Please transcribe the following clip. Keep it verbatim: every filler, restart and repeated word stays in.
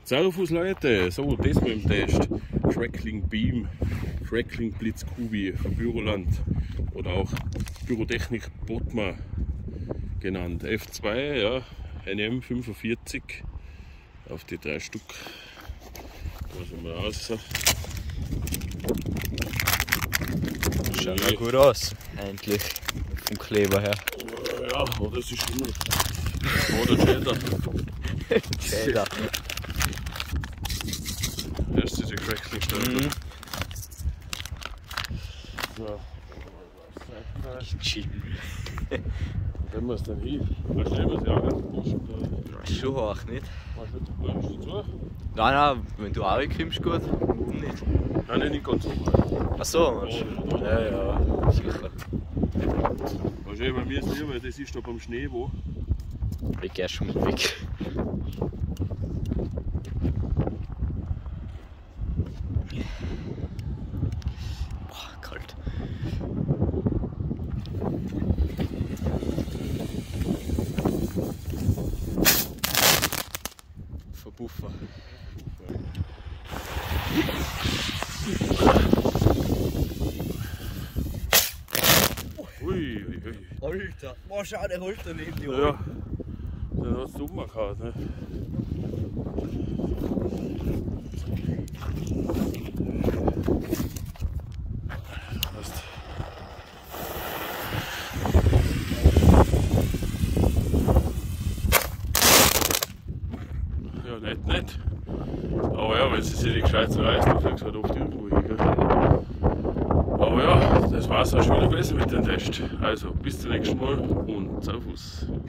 Servus Leute, so das mit dem Test. Crackling Beam, Crackling Blitz Kubi von Büroland oder auch Pyrotechnik Bottmer genannt. F zwei, ja, N M fünfundvierzig auf die drei Stück. Lassen wir raus. Schaut ja gut aus, eigentlich, vom Kleber her. Ja, oder es ist immer. Oder Cheddar. Cheddar. Erst diese Crackling-Stelle. Mhm. So. Chill. Wenn wir es dann hin, weißt du, was ja auch Schon hoch, nicht? Weißt du, läufst du zu? Nein, nein, wenn du auch kommst, gut. Warum nicht? Nein, nicht ganz so. Ach so, meinst du? Ja, ja, sicher. Weißt du, bei mir ist lieber, das ist da beim Schnee wo. Ich geh schon mal weg. Boah, kalt. Verbuffer. Ui, ui, ui. Alter, boah, schau, der holt daneben die Ja, ja. Dann hast du umgekaut, ne? Passt. Ja, nicht, nicht. Aber ja, wenn sie sich nicht gescheit zerreißt, dann fliegst du halt oft irgendwo hin. Gell? Aber ja, das war's auch schon wieder besser mit dem Test. Also, bis zum nächsten Mal und Servus.